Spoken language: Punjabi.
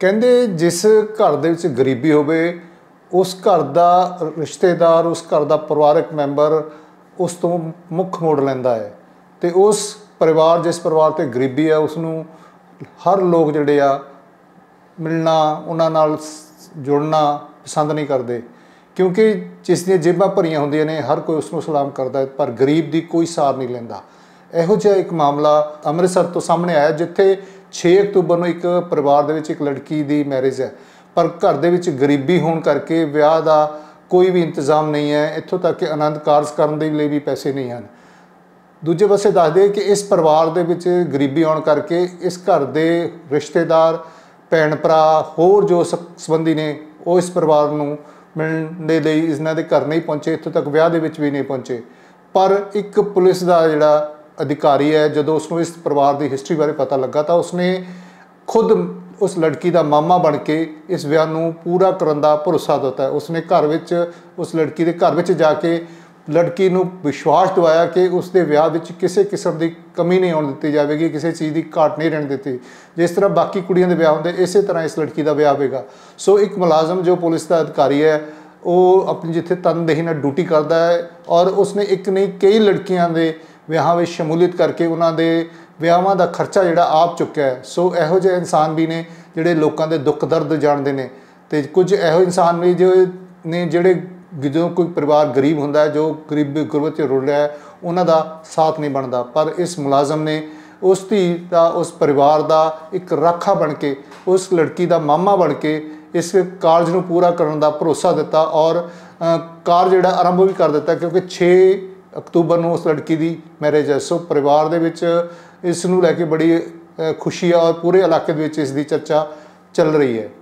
ਕਹਿੰਦੇ ਜਿਸ ਘਰ ਦੇ ਵਿੱਚ ਗਰੀਬੀ ਹੋਵੇ ਉਸ ਘਰ ਦਾ ਰਿਸ਼ਤੇਦਾਰ, ਉਸ ਘਰ ਦਾ ਪਰਿਵਾਰਕ ਮੈਂਬਰ ਉਸ ਤੋਂ ਮੁੱਖ ਮੋੜ ਲੈਂਦਾ ਹੈ ਅਤੇ ਉਸ ਪਰਿਵਾਰ, ਜਿਸ ਪਰਿਵਾਰ 'ਤੇ ਗਰੀਬੀ ਹੈ, ਉਸ ਨੂੰ ਹਰ ਲੋਕ ਜਿਹੜੇ ਆ ਮਿਲਣਾ, ਉਹਨਾਂ ਨਾਲ ਜੁੜਨਾ ਪਸੰਦ ਨਹੀਂ ਕਰਦੇ, ਕਿਉਂਕਿ ਜਿਸ ਦੀਆਂ ਜੇਬਾਂ ਭਰੀਆਂ ਹੁੰਦੀਆਂ ਨੇ ਹਰ ਕੋਈ ਉਸ ਨੂੰ ਸਲਾਮ ਕਰਦਾ, ਪਰ ਗਰੀਬ ਦੀ ਕੋਈ ਸਾਰ ਨਹੀਂ ਲੈਂਦਾ। ਇਹੋ ਜਿਹਾ ਇੱਕ ਮਾਮਲਾ ਅੰਮ੍ਰਿਤਸਰ ਤੋਂ ਸਾਹਮਣੇ ਆਇਆ, ਜਿੱਥੇ 6 ਅਕਤੂਬਰ ਨੂੰ ਇੱਕ ਪਰਿਵਾਰ ਦੇ ਵਿੱਚ ਇੱਕ ਲੜਕੀ ਦੀ ਮੈਰਿਜ ਹੈ, ਪਰ ਘਰ ਦੇ ਵਿੱਚ ਗਰੀਬੀ ਹੋਣ ਕਰਕੇ ਵਿਆਹ ਦਾ ਕੋਈ ਵੀ ਇੰਤਜ਼ਾਮ ਨਹੀਂ ਹੈ, ਇੱਥੋਂ ਤੱਕ ਕਿ ਆਨੰਦ ਕਾਰਜ ਕਰਨ ਦੇ ਲਈ ਵੀ ਪੈਸੇ ਨਹੀਂ ਹਨ। ਦੂਜੇ ਪਾਸੇ ਦੱਸਦੇ ਕਿ ਇਸ ਪਰਿਵਾਰ ਦੇ ਵਿੱਚ ਗਰੀਬੀ ਆਉਣ ਕਰਕੇ ਇਸ ਘਰ ਦੇ ਰਿਸ਼ਤੇਦਾਰ, ਭੈਣ ਭਰਾ, ਹੋਰ ਜੋ ਸੰਬੰਧੀ ਨੇ ਉਹ ਇਸ ਪਰਿਵਾਰ ਨੂੰ ਮਿਲਣ ਦੇ ਲਈ ਇਹਨਾਂ ਦੇ ਘਰ ਨਹੀਂ ਪਹੁੰਚੇ, ਇੱਥੋਂ ਤੱਕ ਵਿਆਹ ਦੇ ਵਿੱਚ ਵੀ ਨਹੀਂ ਪਹੁੰਚੇ। ਪਰ ਇੱਕ ਪੁਲਿਸ ਦਾ ਜਿਹੜਾ ਅਧਿਕਾਰੀ ਹੈ, ਜਦੋਂ ਉਸਨੂੰ ਇਸ ਪਰਿਵਾਰ ਦੀ ਹਿਸਟਰੀ ਬਾਰੇ ਪਤਾ ਲੱਗਾ ਤਾਂ ਉਸਨੇ ਖੁਦ ਉਸ ਲੜਕੀ ਦਾ ਮਾਮਾ ਬਣ ਕੇ ਇਸ ਵਿਆਹ ਨੂੰ ਪੂਰਾ ਕਰਨ ਦਾ ਭਰੋਸਾ ਦਿੱਤਾ। ਉਸਨੇ ਘਰ ਵਿੱਚ, ਉਸ ਲੜਕੀ ਦੇ ਘਰ ਵਿੱਚ ਜਾ ਕੇ ਲੜਕੀ ਨੂੰ ਵਿਸ਼ਵਾਸ ਦਿਵਾਇਆ ਕਿ ਉਸ ਦੇ ਵਿਆਹ ਵਿੱਚ ਕਿਸੇ ਕਿਸਮ ਦੀ ਕਮੀ ਨਹੀਂ ਆਉਣ ਦਿੱਤੀ ਜਾਵੇਗੀ, ਕਿਸੇ ਚੀਜ਼ ਦੀ ਘਾਟ ਨਹੀਂ ਰਹਿਣ ਦਿੱਤੀ। ਜਿਸ ਤਰ੍ਹਾਂ ਬਾਕੀ ਕੁੜੀਆਂ ਦੇ ਵਿਆਹ ਹੁੰਦੇ, ਇਸੇ ਤਰ੍ਹਾਂ ਇਸ ਲੜਕੀ ਦਾ ਵਿਆਹ ਹੋਵੇਗਾ। ਸੋ ਇੱਕ ਮੁਲਾਜ਼ਮ ਜੋ ਪੁਲਿਸ ਦਾ ਅਧਿਕਾਰੀ ਹੈ, ਉਹ ਆਪਣੀ ਜਿੱਥੇ ਤਨਦੇਹੀ ਨਾਲ ਡਿਊਟੀ ਕਰਦਾ ਹੈ ਔਰ ਉਸਨੇ ਇੱਕ ਨਹੀਂ ਕਈ ਲੜਕੀਆਂ ਦੇ ਵਿਆਹਾਂ ਵਿੱਚ ਸ਼ਮੂਲੀਅਤ ਕਰਕੇ ਉਹਨਾਂ ਦੇ ਵਿਆਹਾਂ ਦਾ ਖਰਚਾ ਜਿਹੜਾ ਆਪ ਚੁੱਕਿਆ ਹੈ। ਸੋ ਇਹੋ ਜਿਹੇ ਇਨਸਾਨ ਵੀ ਨੇ ਜਿਹੜੇ ਲੋਕਾਂ ਦੇ ਦੁੱਖ ਦਰਦ ਜਾਣਦੇ ਨੇ, ਅਤੇ ਕੁਝ ਇਹੋ ਇਨਸਾਨ ਵੀ ਜੋ ਨੇ ਜਿਹੜੇ ਜਦੋਂ ਕੋਈ ਪਰਿਵਾਰ ਗਰੀਬ ਹੁੰਦਾ ਹੈ, ਜੋ ਗੁਰਬਤ 'ਚ ਰੁਲ ਰਿਹਾ ਹੈ, ਉਹਨਾਂ ਦਾ ਸਾਥ ਨਹੀਂ ਬਣਦਾ। ਪਰ ਇਸ ਮੁਲਾਜ਼ਮ ਨੇ ਉਸ ਧੀ ਦਾ, ਉਸ ਪਰਿਵਾਰ ਦਾ ਇੱਕ ਰਾਖਾ ਬਣ ਕੇ, ਉਸ ਲੜਕੀ ਦਾ ਮਾਮਾ ਬਣ ਕੇ ਇਸ ਕਾਰਜ ਨੂੰ ਪੂਰਾ ਕਰਨ ਦਾ ਭਰੋਸਾ ਦਿੱਤਾ ਔਰ ਕਾਰਜ ਜਿਹੜਾ ਆਰੰਭ ਵੀ ਕਰ ਦਿੱਤਾ, ਕਿਉਂਕਿ 6 ਅਕਤੂਬਰ ਨੂੰ ਉਸ ਲੜਕੀ ਦੀ ਮੈਰਿਜ ਹੈ। ਸੋ ਪਰਿਵਾਰ ਦੇ ਵਿੱਚ ਇਸ ਨੂੰ ਲੈ ਕੇ ਬੜੀ ਖੁਸ਼ੀ ਹੈ ਔਰ ਪੂਰੇ ਇਲਾਕੇ ਦੇ ਵਿੱਚ ਇਸ ਦੀ ਚਰਚਾ ਚੱਲ ਰਹੀ ਹੈ।